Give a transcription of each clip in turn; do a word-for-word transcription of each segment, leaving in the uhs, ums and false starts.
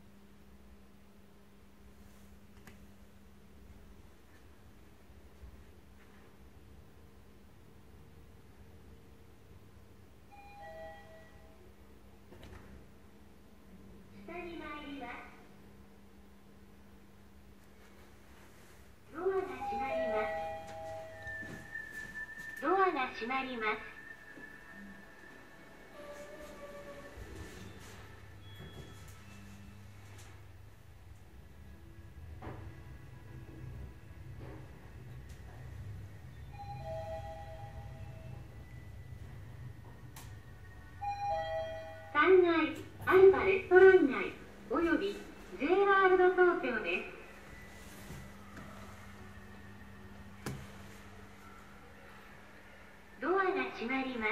下に参ります。ドアが閉まります。ドアが閉まります。さんがいアルファレストラン内および ジェイ ワールド東京です。ドアが閉まります。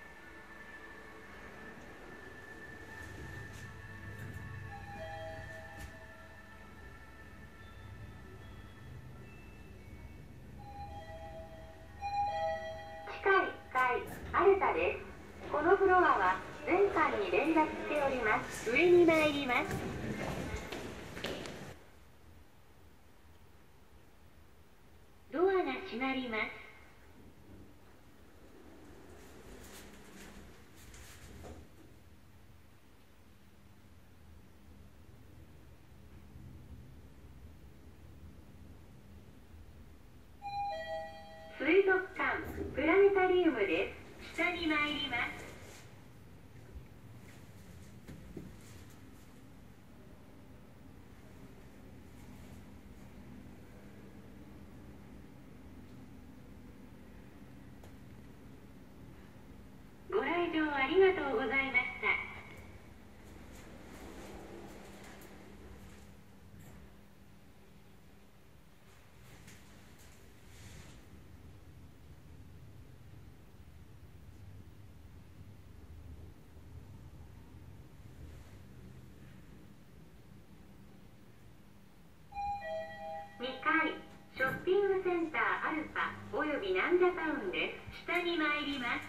地下いっかいアルタです。このフロアは全館に連絡しております。上に参ります。ドアが閉まります。水族館プラネタリウムです。下に参ります。ご来場ありがとうございました。にかいショッピングセンターアルファおよびナンジャタウンです。下に参ります。